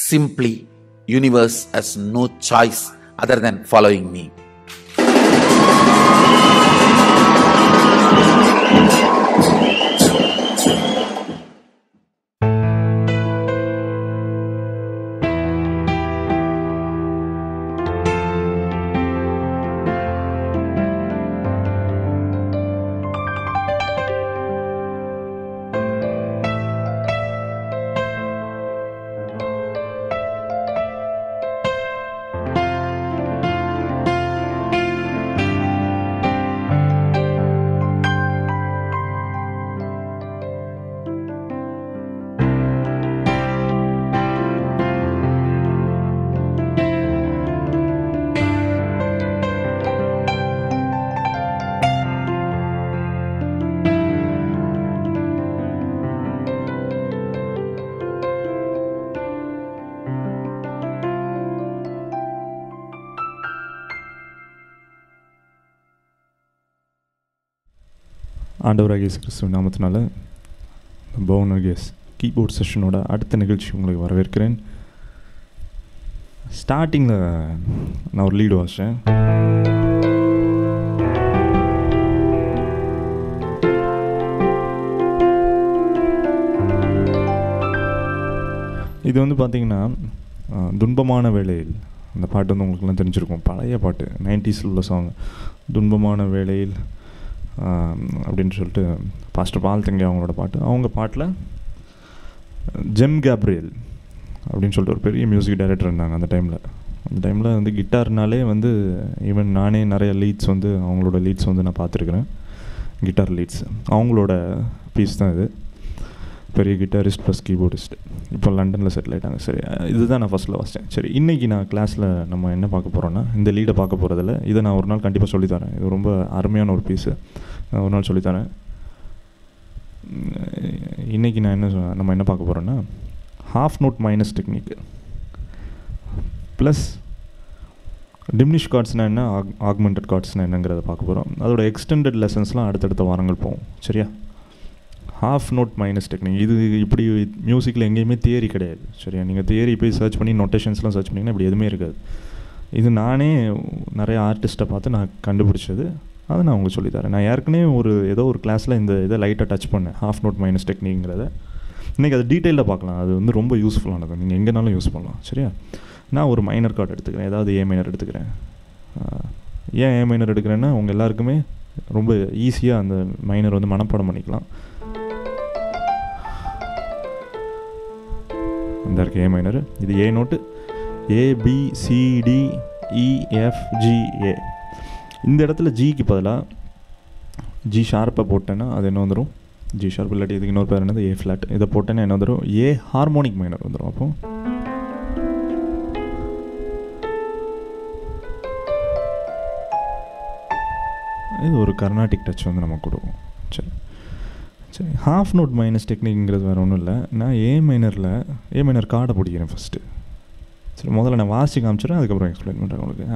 Simply, universe has no choice other than following me. ஆண்டவராகிய இயேசு கிறிஸ்துவின் நாமத்தினால பவுனர்கியஸ் கீபோர்ட் செஷனோட அடுத்த நிகழ்ச்சி உங்களுக்கு வரவேற்கிறேன். ஸ்டார்டிங்கில் நான் ஒரு லீடு வாசித்தேன். இது வந்து பார்த்திங்கன்னா துன்பமான வேளையில், அந்த பாட்டு வந்து உங்களுக்குலாம் தெரிஞ்சிருக்கும், பழைய பாட்டு, 90s உள்ள சாங். துன்பமான வேளையில் அப்படின்னு சொல்லிட்டு பாஸ்டர் பால் தங்கி அவங்களோட பாட்டு. அவங்க பாட்டில் ஜெம் கேப்ரியல் அப்படின்னு சொல்லிட்டு ஒரு பெரிய மியூசிக் டைரக்டர் இருந்தாங்க அந்த டைமில் வந்து கிட்டார்னாலே வந்து ஈவன் நானே நிறைய லீட்ஸ் வந்து அவங்களோட லீட்ஸ் வந்து நான் பார்த்துருக்குறேன். கிட்டார் லீட்ஸ் அவங்களோட பீஸ் தான் இது. பெரிய கிட்டாரிஸ்ட் ப்ளஸ் கீபோர்டிஸ்ட், இப்போ லண்டனில் செட்டில் ஆகிட்டாங்க. சரி, இதுதான் நான் ஃபஸ்ட்டில் வாசித்தேன். சரி, இன்றைக்கி நான் கிளாஸில் நம்ம என்ன பார்க்க போகிறோன்னா, இந்த லீடை பார்க்க போகிறதில்ல, இதை நான் ஒரு நாள் கண்டிப்பாக சொல்லித்தரேன். இது ரொம்ப அருமையான ஒரு பீஸு, நான் ஒரு நாள் சொல்லித்தரேன். இன்றைக்கி நம்ம என்ன பார்க்க போகிறோன்னா, half note minus technique plus diminish கார்ட்ஸ்னால் என்ன, ஆக்மெண்டட் கார்ட்ஸ்னால் என்னங்கிறத பார்க்க போகிறோம். அதோட எக்ஸ்டெண்டட் லெசன்ஸ்லாம் அடுத்தடுத்த வாரங்கள் போகும். சரியா? ஹாஃப் நோட் மைனஸ் டெக்னிக் இது இப்படி மியூசிக்கில் எங்கேயுமே தியரி கிடையாது. சரியா? நீங்கள் தியரி போய் சர்ச் பண்ணி நோட்டேஷன்ஸ்லாம் சர்ச் பண்ணிங்கன்னா இப்படி எதுவுமே இருக்காது. இது நானே நிறைய ஆர்டிஸ்ட்டை பார்த்து நான் கண்டுபிடிச்சது. அதை நான் உங்களுக்கு சொல்லித்தரேன். நான் ஏற்கனவே ஏதோ ஒரு கிளாஸில் இந்த இதை லைட்டாக டச் பண்ணேன், ஹாஃப் நோட் மைனஸ் டெக்னிக்ங்கிறத. இன்றைக்கி அது டீட்டெயிலில் பார்க்கலாம். அது வந்து ரொம்ப யூஸ்ஃபுல்லானது, நீங்கள் எங்கேனாலும் யூஸ் பண்ணலாம். சரியா? நான் ஒரு மைனர் கார்டு எடுத்துக்கிறேன், ஏதாவது ஏ மைனர் எடுத்துக்கிறேன். ஏன் ஏ மைனர் எடுக்கிறேன்னா, உங்கள் எல்லாருக்குமே ரொம்ப ஈஸியாக அந்த மைனர் வந்து மனப்பாடம் பண்ணிக்கலாம். இந்த இருக்குது ஏ மைனர். இது ஏ நோட்டு, ABCDEFGA. இந்த இடத்துல ஜிக்கு பதிலாக ஜி ஷார்ப்பை போட்டேன்னா அது என்ன வந்துடும், ஜி ஷார்ப் இல்லாட்டி இதுக்கு இன்னொரு பேர் என்னது ஏ ஃப்ளாட். இதை போட்டேன்னா என்ன வந்துடும், ஏ ஹார்மோனிக் மைனர் வந்துடும். அப்போ இது ஒரு கர்நாடிக் டச் வந்து நமக்கு கொடுக்கும். சரி சரி, ஹாஃப் நோட் மைனஸ் டெக்னிக்ங்கிறது வேறு ஒன்றும் இல்லை. நான் ஏ மைனர் கார்டை பிடிக்கிறேன் ஃபஸ்ட்டு. சரி, முதல்ல நான் வாசி காமிச்சிடுறேன், அதுக்கப்புறம் எக்ஸ்பிளைன் பண்ணுறேன் உங்களுக்கு.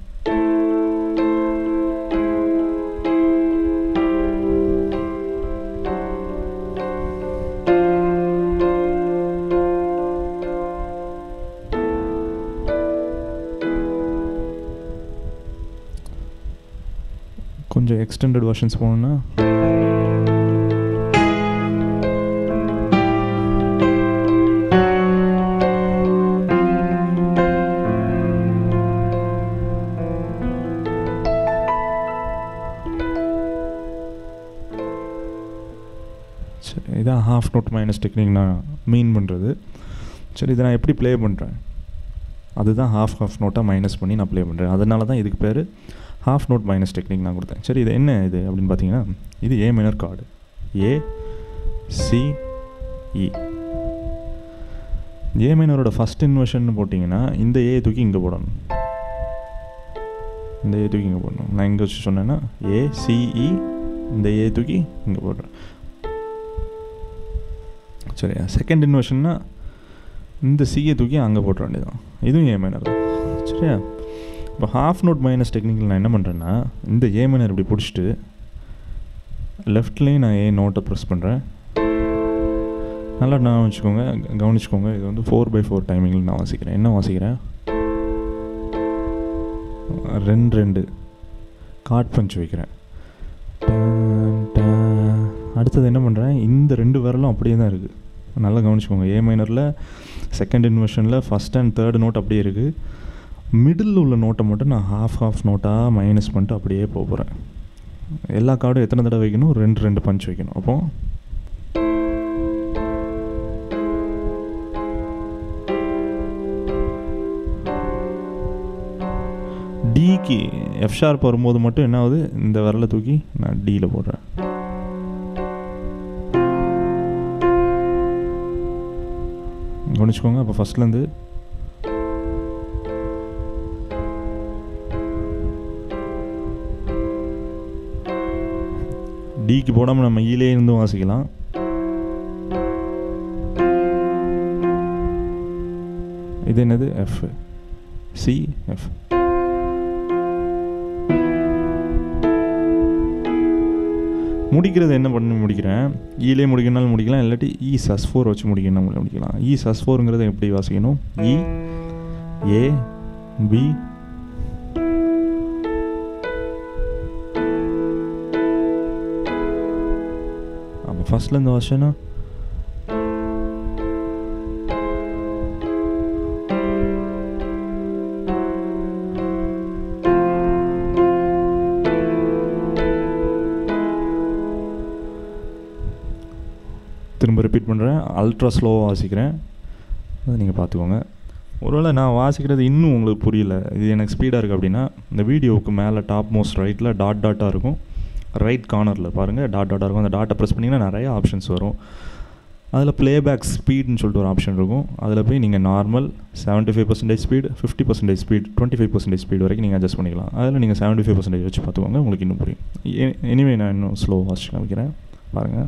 கொஞ்சம் எக்ஸ்டெண்டட் வெர்ஷன்ஸ் போகணுன்னா இதான் ஹாஃப் நோட் மைனஸ் டெக்னிக் நான் மீன் பண்ணுறது. சரி, இதை நான் எப்படி ப்ளே பண்ணுறேன், அதுதான் ஹாஃப் நோட்டாக மைனஸ் பண்ணி நான் ப்ளே பண்ணுறேன். அதனால தான் இதுக்கு பேர் ஹாஃப் நோட் மைனஸ் டெக்னிக் நான் கொடுத்தேன். சரி, இது என்ன இது அப்படின்னு பார்த்தீங்கன்னா, இது A minor chord, ACE. A மைனரோட ஃபஸ்ட் இன்வர்ஷன் போட்டிங்கன்னா இந்த ஏ தூக்கி இங்கே போடணும், இந்த ஏ தூக்கி இங்கே போடணும். நான் இங்கே வச்சு சொன்னேன்னா ACE, இந்த ஏ தூக்கி இங்கே போடுறேன். சரியா? செகண்ட் இன்வர்ஷன்னா இந்த சிஏ தூக்கி அங்கே போட்டுற வேண்டியதான். இதுவும் ஏ மைனர் தான். சரியா? இப்போ ஹாஃப் நோட் மைனஸ் டெக்னிக்கில் நான் என்ன பண்ணுறேன்னா, இந்த ஏ மைனர் இப்படி பிடிச்சிட்டு லெஃப்ட்லேயும் நான் ஏ நோட்டை ப்ரெஸ் பண்ணுறேன், நல்லா நான் கவனிச்சுக்கோங்க. இது வந்து 4/4 டைமிங்கில் நான் வாசிக்கிறேன். என்ன வாசிக்கிறேன்? 2 கார்ட் பஞ்ச் வைக்கிறேன். அடுத்தது என்ன பண்ணுறேன்? இந்த 2 விரலும் அப்படியே தான் இருக்குது. நல்லா கவனிச்சுக்கோங்க. ஏ மைனரில் செகண்ட் இன்வர்ஷனில் ஃபஸ்ட் அண்ட் தேர்ட் நோட் அப்படியே இருக்குது. மிடில் உள்ள நோட்டை மட்டும் நான் ஹாஃப் நோட்டாக மைனஸ் பண்ணிட்டு அப்படியே போகிறேன். எல்லா கார்டும் எத்தனை தடவை வைக்கணும்? 2 பஞ்ச் வைக்கணும். அப்போ டிக்கு எஃப் ஷார்ப் வரும்போது மட்டும் என்ன ஆகுது? இந்த விரலை தூக்கி நான் டியில் போடுறேன். கவனிச்சுக்கோங்க. அப்போ ஃபஸ்ட்லேருந்து டிக்கு போடாமல் நம்ம ஈலே இருந்தும் வாசிக்கலாம். இது என்னது? F, C, F. முடிக்கிறது என்ன பண்ணி முடிக்கிறேன்? ஈலே முடிக்கணும்னாலும் முடிக்கலாம், இல்லாட்டி sus4 வச்சு முடிக்கணும் முடிக்கலாம். sus4ங்கிறத எப்படி வாசிக்கணும்? இ, ஏ, பி, அப்போ ஃபஸ்ட்லேருந்து வாசிச்சேன்னா திரும்ப ரிப்பீட் பண்ணுறேன். அல்ட்ரா ஸ்லோவாக வாசிக்கிறேன். அதை நீங்கள் பார்த்துக்கோங்க. ஒருவேளை நான் வாசிக்கிறது இன்னும் உங்களுக்கு புரியல, இது எனக்கு ஸ்பீடாக இருக்குது அப்படின்னா, இந்த வீடியோவுக்கு மேலே டாப் மோஸ்ட் ரைட்டில் டாட்டாக இருக்கும். ரைட் கார்னரில் பாருங்கள், டாட்டாக இருக்கும். அந்த டாட்டை ப்ரெஸ் பண்ணிங்கன்னா நிறைய ஆப்ஷன்ஸ் வரும். அதில் ப்ளேபேக் ஸ்பீடுன்னு சொல்லிட்டு ஒரு ஆப்ஷன் இருக்கும். அதில் போய் நீங்கள் நார்மல் 75% ஸ்பீடு, 50% ஸ்பீடு, 25% ஸ்பீடு வரைக்கும் நீங்கள் அட்ஜஸ்ட் பண்ணிக்கலாம். அதில் நீங்கள் 75% வச்சு பார்த்துக்கோங்க, உங்களுக்கு இன்னும் புரியும். எனிவே நான் இன்னும் ஸ்லோ வாசிச்சு காமிக்கிறேன் பாருங்கள்.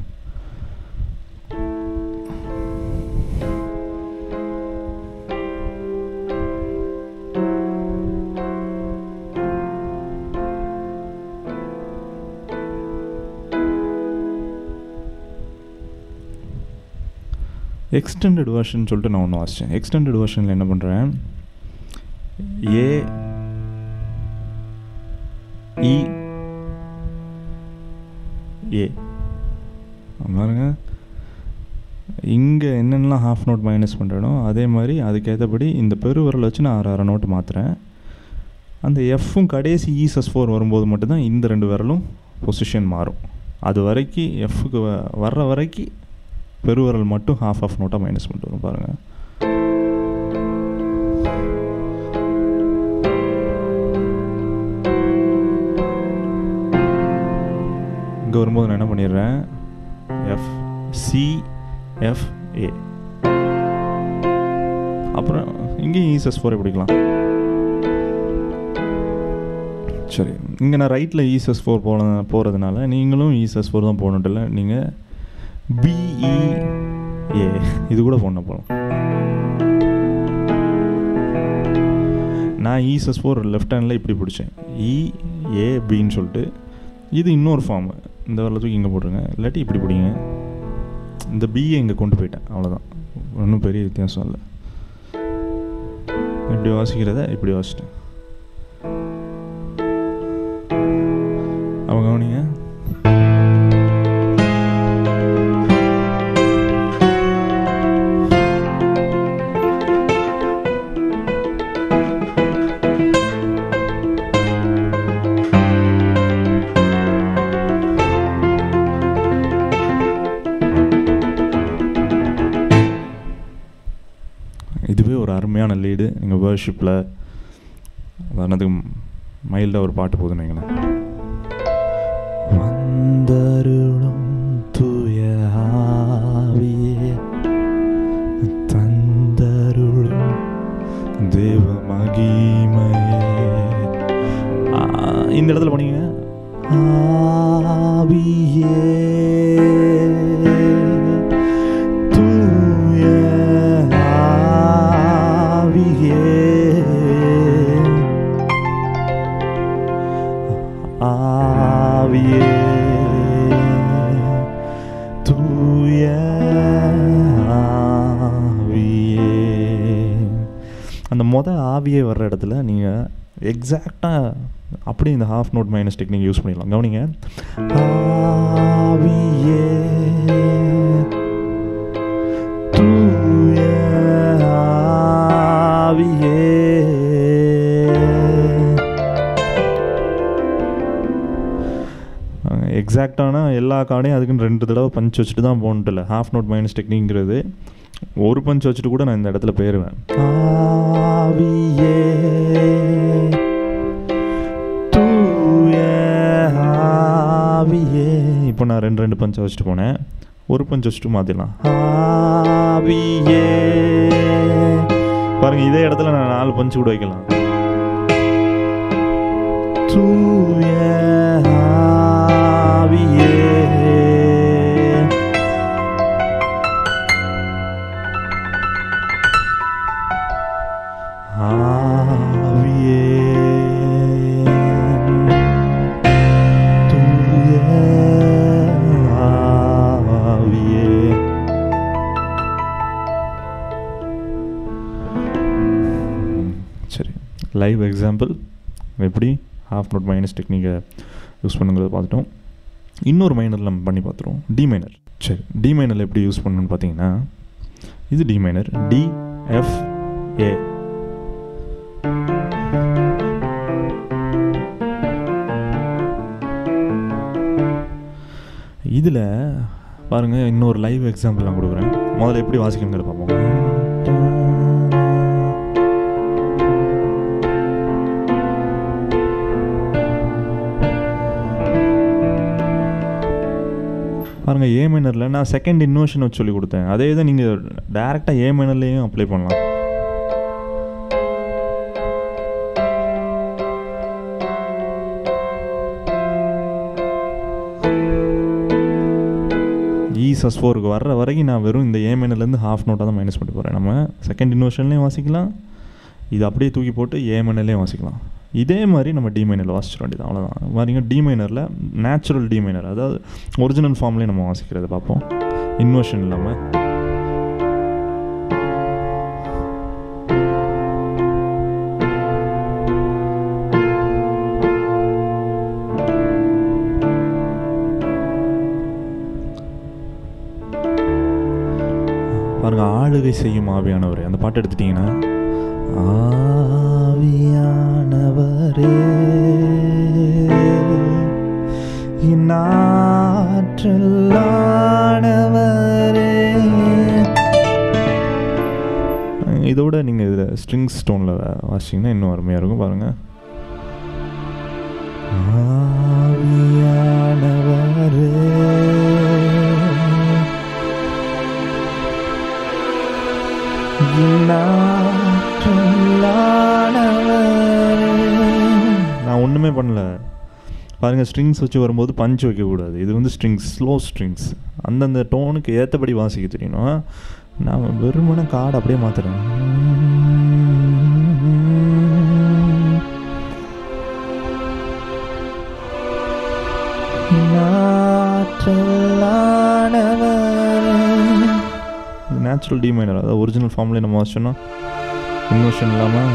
எக்ஸ்டெண்டட் வெர்ஷன் சொல்லிட்டு நான் ஒன்று வாசித்தேன். எக்ஸ்டெண்டட் வெர்ஷனில் என்ன பண்ணுறேன்? ஏ, இ, ஏ பாருங்க. இங்கே என்னென்னலாம் ஹாஃப் நோட் மைனஸ் பண்ணுறனோ அதே மாதிரி அதுக்கேற்றபடி இந்த பெருவிரல் வச்சு நான் 6 நோட்டு மாற்றுறேன். அந்த எஃப்பும் கடைசி sus4 வரும்போது மட்டும்தான் இந்த 2 விரலும் பொசிஷன் மாறும். அது வரைக்கும் எஃப்க்கு வர்ற வரைக்கும் பெருவிரல் மட்டும் ஹாஃப் நோட்டாக மைனஸ் பண்ணிட்டு வரும் பாருங்கள். இங்கே வரும்போது நான் என்ன பண்ணிடுறேன்? F, C, F, A. அப்புறம் இங்கேயும் sus4 பிடிக்கலாம். சரி, இங்கே நான் ரைட்டில் sus4 போகிறதுனால நீங்களும் sus4 தான் போகணுன்ட்டில்ல. நீங்கள் பிஇஏ இது கூட போன போகலாம். நான் sus4 லெஃப்ட் ஹேண்டில் இப்படி பிடிச்சேன், இஏபின்னு சொல்லிட்டு. இது இன்னொரு ஃபார்மு. இந்த வரலத்துக்கு இங்கே போட்டுருங்க, இல்லாட்டி இப்படி பிடிங்க. இந்த பிஏ இங்கே கொண்டு போயிட்டேன், அவ்வளோதான். ஒன்றும் பெரிய வித்தியாசம் இல்லை. இப்படி வாசிக்கிறத இப்படி வாசிட்டேன். அவங்க கவனிங்க. இதுவே ஒரு அருமையான லீடு. நீங்கள் வர்ஷிப்பில் உதாரணத்துக்கு மைல்டாக ஒரு பாட்டு போதுன்னு வைங்களேன். வந்தருளும் தூய ஆவியே, தந்தருளும் தேவ மகிமையே. இந்த இடத்துல போனீங்க, ஆவியே தூய ஆவியே, ஆவியே தூய ஆவியே வர்ற இடத்துல நீங்கள் எக்ஸாக்டாக அப்படி இந்த half note minus technique use பண்ணிடலாம். கவனிங்க, ஆவியே தூய ஆவியே, எக்ஸாக்டான எல்லா கார்டையும் அதுக்குன்னு 2 தடவை பஞ்ச் வச்சுட்டு தான் போகணுட்டு இல்லை. ஹாஃப் நோட் மைனஸ் டெக்னிக்ங்கிறது ஒரு பஞ்ச் வச்சுட்டு கூட நான் இந்த இடத்துல போயிடுவேன். ஆவியே தூய ஆவியே, இப்போ நான் 2 பஞ்சை வச்சுட்டு போனேன், ஒரு பஞ்ச் வச்சுட்டு மாற்றிடலாம். ஆவியே பாருங்கள், இதே இடத்துல நான் 4 பஞ்சு கூட வைக்கலாம். தூய ஆவியே ஆவியே தூய ஆவியே. சரி, லைவ் எக்ஸாம்பிள் எப்படி ஹாஃப் நோட் மைனஸ் டெக்னிக்கை யூஸ் பண்ணுங்கிறத பார்த்துட்டோம். இன்னொரு மைனரில் நம்ம பண்ணி பார்த்துருவோம், டி மைனர். சரி, டி மைனரில் எப்படி யூஸ் பண்ணணும்னு பார்த்தீங்கன்னா, இது D minor, D F A. இதில் பாருங்கள், இன்னொரு லைவ் எக்ஸாம்பிள் நான் கொடுக்குறேன். முதல்ல எப்படி வாசிக்கணுங்கிறத பார்ப்போம். பாருங்கள், ஏ மைனரில் நான் செகண்ட் இன்வர்ஷன் வச்சு சொல்லி கொடுத்தேன். அதே தான் நீங்கள் டேரெக்டாக ஏ மைனர்லேயும் அப்ளை பண்ணலாம். ஈ+4க்கு வர்ற வரைக்கும் நான் வெறும் இந்த ஏ மைனர்லேருந்து ஹாஃப் நோட்டாக தான் மைனஸ் பண்ணி போகிறேன். நம்ம செகண்ட் இன்வர்ஷன்லேயும் வாசிக்கலாம், இது அப்படியே தூக்கி போட்டு ஏ மைனர்லேயும் வாசிக்கலாம். இதே மாதிரி நம்ம டி மைனரில் வாசிச்சிட வேண்டியது, அவ்வளோதான். பாருங்க, டி மைனரில் நேச்சுரல் டி மைனர், அதாவது ஒரிஜினல் ஃபார்ம்லேயே நம்ம வாசிக்கிறத பார்ப்போம், இன்வர்ஷன் இல்லாமல். பாருங்க, ஆளுகை செய்யும் ஆவியானவர், அந்த பாட்டு எடுத்துட்டிங்கன்னா, ஆவியானவரே ஆற்றலானவரே. இதோட நீங்கள் இதில் ஸ்ட்ரிங்ஸ் டோனில் வாசிச்சிங்கன்னா இன்னும் அருமையாக இருக்கும். பாருங்கள், ஆவியானவரே நான் ஒன்றுமே பண்ணல. பாருங்கள், ஸ்ட்ரிங்ஸ் வச்சு வரும்போது பஞ்ச் வைக்கக்கூடாது. இது வந்து ஸ்ட்ரிங்ஸ், ஸ்லோ ஸ்ட்ரிங்ஸ், அந்தந்த டோனுக்கு ஏற்றபடி வாசிக்க தெரியணும். நான் வெறுமனே கார்டு அப்படியே மாற்றுறேன். நேச்சுரல் டி மைனர், அதாவது ஒரிஜினல் ஃபார்ம்லேயே நம்ம வாசிச்சோன்னா இன்வர்ஷன் இல்லாமல்.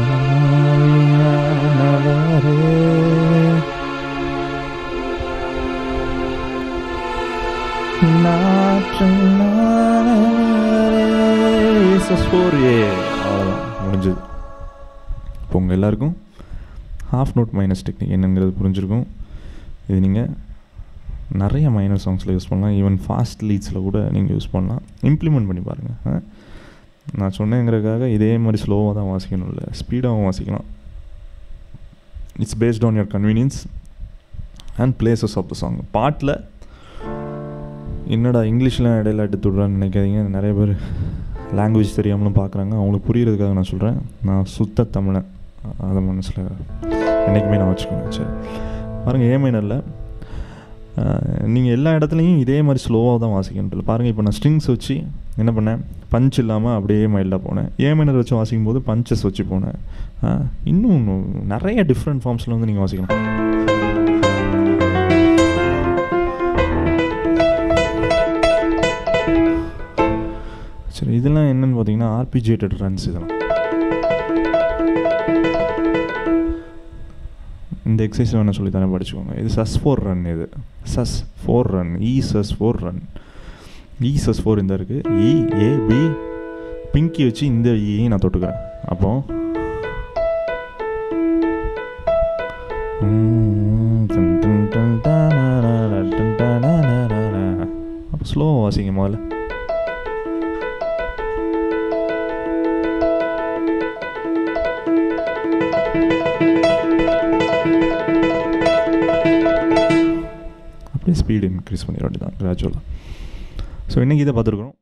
அவ்வளோதான், முடிஞ்சது. இப்போ உங்கள் எல்லாருக்கும் ஹாஃப் நோட் மைனஸ் டெக்னிக் என்னங்கிறது புரிஞ்சிருக்கும். இது நீங்கள் நிறைய மைனர் சாங்ஸில் யூஸ் பண்ணலாம், ஈவன் ஃபாஸ்ட் லீட்ஸில் கூட நீங்கள் யூஸ் பண்ணலாம். இம்ப்ளிமெண்ட் பண்ணி பாருங்கள். நான் சொன்னேங்கிறதுக்காக இதே மாதிரி ஸ்லோவாக தான் வாசிக்கணும் இல்லை, ஸ்பீடாகவும் வாசிக்கலாம். It's based on your convenience and places of the song. பாட்டில் என்னடா இங்கிலீஷில் இடையில எடுத்து விட்றான்னு நினைக்காதீங்க. நிறைய பேர் லாங்குவேஜ் தெரியாமலும் பார்க்குறாங்க, அவங்களுக்கு புரிகிறதுக்காக நான் சொல்கிறேன். நான் சுத்த தமிழன், அதை மனசில் என்றைக்குமே நான் வச்சுக்கோங்க. சரி, பாருங்கள், ஏ மைனரில் நீங்கள் எல்லா இடத்துலையும் இதே மாதிரி ஸ்லோவாக தான் வாசிக்கணும். பாருங்கள், இப்போ நான் ஸ்ட்ரிங்ஸ் வச்சு என்ன பண்ணேன், பஞ்ச் இல்லாமல் அப்படியே மைல்டாக போனேன். ஏ மைனர் வச்சு வாசிக்கும் போது பஞ்சஸ் வச்சு போனேன். இன்னும் நிறைய டிஃப்ரெண்ட் ஃபார்ம்ஸில் வந்து நீங்கள் வாசிக்கலாம். சரி, இதெல்லாம் என்னென்னு பார்த்தீங்கன்னா ஆர்பிஜியேட்டட் ரன்ஸ். இதெல்லாம் இந்த எக்ஸசைஸ் வேணால் சொல்லி தானே படிச்சுக்கோங்க. இது சஸ் 4 ரன். இது சஸ் 4 ரன். இ சஸ் 4 ரன். இ சஸ் 4 இந்த இருக்குது. இ ஏ பி பிங்கி வச்சு இந்த ஈயும் நான் தொட்டுக்கிறேன். அப்போ அப்போ ஸ்லோவாக வாசிங்க முதல்ல. அப்படியே ஸ்பீடு இன்க்ரீஸ் பண்ணிட வேண்டியதான் கிராஜுவலாக. ஸோ இன்றைக்கி இதை பார்த்துருக்குறோம்.